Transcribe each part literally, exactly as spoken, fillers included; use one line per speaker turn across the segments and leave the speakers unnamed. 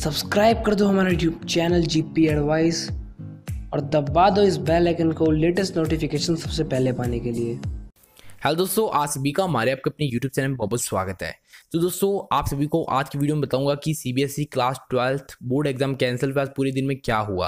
Subscribe कर दो हमारा यूट्यूब चैनल जीपी एडवाइस और दबा दो इस बेल आइकन को लेटेस्ट नोटिफिकेशन सबसे पहले पाने के लिए।
हेलो दोस्तों, आप सभी का हमारे आपके अपने यूट्यूब चैनल में बहुत बहुत स्वागत है। तो दोस्तों, आप सभी को आज की वीडियो में बताऊंगा कि CBSE class twelfth board exam cancel पे आज पूरे दिन में क्या हुआ।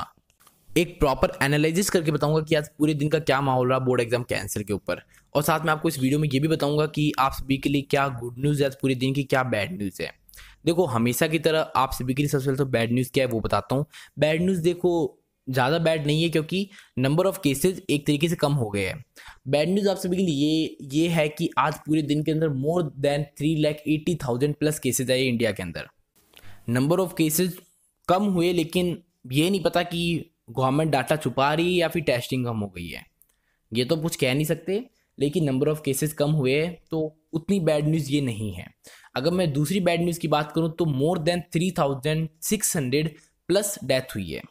एक प्रॉपर एनालिसिस करके बताऊंगा कि आज पूरे दिन का क्या माहौल रहा बोर्ड एग्जाम कैंसिल के ऊपर, और साथ में आपको इस वीडियो में ये भी बताऊंगा कि आप सभी के लिए क्या गुड न्यूज़ है आज पूरे दिन की, क्या बैड न्यूज़ है। देखो, हमेशा की तरह आप सभी के लिए सबसे पहले तो बैड न्यूज़ क्या है वो बताता हूँ। बैड न्यूज़ देखो ज़्यादा बैड नहीं है, क्योंकि नंबर ऑफ केसेज एक तरीके से कम हो गए हैं। बैड न्यूज़ आप सभी के लिए ये ये है कि आज पूरे दिन के अंदर more than three lakh eighty thousand plus cases आए इंडिया के अंदर। नंबर ऑफ केसेज कम हुए, लेकिन ये नहीं पता कि गवर्नमेंट डाटा छुपा रही है या फिर टेस्टिंग कम हो गई है, ये तो कुछ कह नहीं सकते। लेकिन नंबर ऑफ केसेस कम हुए तो उतनी बैड न्यूज़ ये नहीं है। अगर मैं दूसरी बैड न्यूज़ की बात करूं तो more than three thousand six hundred plus death हुई है।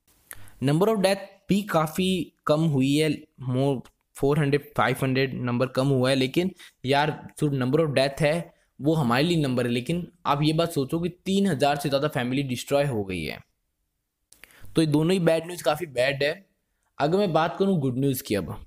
नंबर ऑफ डेथ भी काफ़ी कम हुई है, more four hundred five hundred number कम हुआ है। लेकिन यार, जो नंबर ऑफ डेथ है वो हमारे लिए नंबर है, लेकिन आप ये बात सोचो कि तीन हज़ार से ज़्यादा फैमिली डिस्ट्रॉय हो गई है। तो ये दोनों ही बैड न्यूज़ काफ़ी बैड है। अगर मैं बात करूँ गुड न्यूज़ की, अब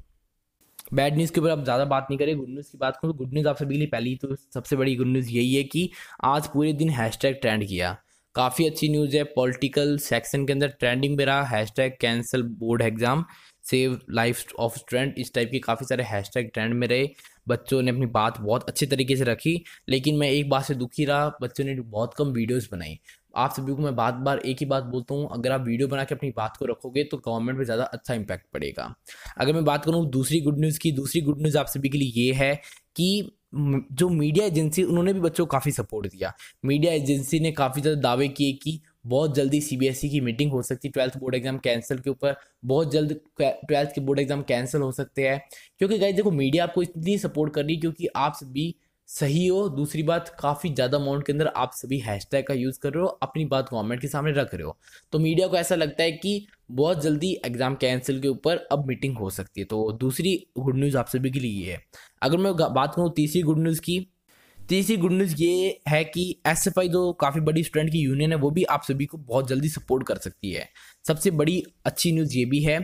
बैड न्यूज़ के ऊपर अब ज़्यादा बात नहीं करें, गुड न्यूज़ की बात करूँ तो गुड न्यूज़ आप सभी के लिए पहली तो सबसे बड़ी गुड न्यूज़ यही है कि आज पूरे दिन हैशटैग ट्रेंड किया। काफ़ी अच्छी न्यूज़ है। पॉलिटिकल सेक्शन के अंदर ट्रेंडिंग में रहा hashtag cancel board exam, save life of student, इस टाइप के काफ़ी सारे हैशटैग ट्रेंड में रहे। बच्चों ने अपनी बात बहुत अच्छे तरीके से रखी, लेकिन मैं एक बात से दुखी रहा, बच्चों ने बहुत कम वीडियोस बनाई। आप सभी को मैं बात बार एक ही बात बोलता हूँ, अगर आप वीडियो बना के अपनी बात को रखोगे तो गवर्नमेंट पे ज़्यादा अच्छा इंपैक्ट पड़ेगा। अगर मैं बात करूँ दूसरी गुड न्यूज़ की, दूसरी गुड न्यूज़ आप सभी के लिए ये है कि जो मीडिया एजेंसी, उन्होंने भी बच्चों को काफ़ी सपोर्ट दिया। मीडिया एजेंसी ने काफ़ी ज़्यादा दावे किए कि बहुत जल्दी सीबीएसई की मीटिंग हो सकती है ट्वेल्थ बोर्ड एग्जाम कैंसिल के ऊपर, बहुत जल्द ट्वेल्थ के बोर्ड एग्जाम कैंसिल हो सकते हैं। क्योंकि गाइस देखो, मीडिया आपको इसलिए सपोर्ट कर रही है क्योंकि आप सभी सही हो। दूसरी बात, काफ़ी ज़्यादा अमाउंट के अंदर आप सभी हैशटैग का यूज़ कर रहे हो, अपनी बात गवर्नमेंट के सामने रख रहे हो। तो मीडिया को ऐसा लगता है कि बहुत जल्दी एग्जाम कैंसिल के ऊपर अब मीटिंग हो सकती है। तो दूसरी गुड न्यूज़ आप सभी के लिए ये है। अगर मैं बात करूँ तीसरी गुड न्यूज़ की, तीसरी गुड न्यूज़ ये है कि एसएफआई जो काफ़ी बड़ी स्टूडेंट की यूनियन है, वो भी आप सभी को बहुत जल्दी सपोर्ट कर सकती है। सबसे बड़ी अच्छी न्यूज़ ये भी है।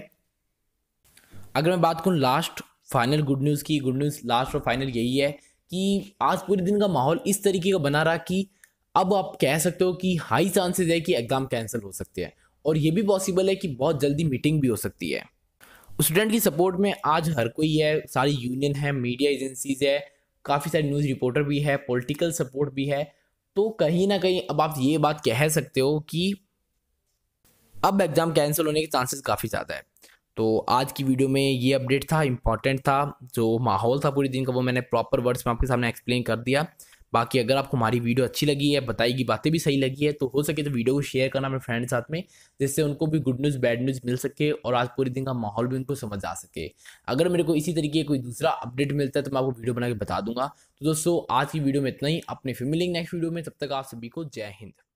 अगर मैं बात करूँ लास्ट फाइनल गुड न्यूज़ की, गुड न्यूज़ लास्ट और फाइनल यही है कि आज पूरे दिन का माहौल इस तरीके का बना रहा कि अब आप कह सकते हो कि हाई चांसेस है कि एग्जाम कैंसिल हो सकते हैं, और ये भी पॉसिबल है कि बहुत जल्दी मीटिंग भी हो सकती है। स्टूडेंट की सपोर्ट में आज हर कोई है, सारी यूनियन है, मीडिया एजेंसीज है, काफ़ी सारे न्यूज़ रिपोर्टर भी है, पॉलिटिकल सपोर्ट भी है। तो कहीं ना कहीं अब आप ये बात कह सकते हो कि अब एग्जाम कैंसिल होने के चांसेस काफ़ी ज़्यादा है। तो आज की वीडियो में ये अपडेट था, इंपॉर्टेंट था। जो माहौल था पूरे दिन का वो मैंने प्रॉपर वर्ड्स में आपके सामने एक्सप्लेन कर दिया। बाकी अगर आपको हमारी वीडियो अच्छी लगी है, बताई गई बातें भी सही लगी है, तो हो सके तो वीडियो को शेयर करना अपने फ्रेंड के साथ में, जिससे उनको भी गुड न्यूज़ बैड न्यूज़ मिल सके और आज पूरे दिन का माहौल भी उनको समझ आ सके। अगर मेरे को इसी तरीके कोई दूसरा अपडेट मिलता है तो मैं आपको वीडियो बना के बता दूंगा। तो दोस्तों, आज की वीडियो में इतना ही। अपने फिर मिलेंगे नेक्स्ट वीडियो में, तब तक आप सभी को जय हिंद।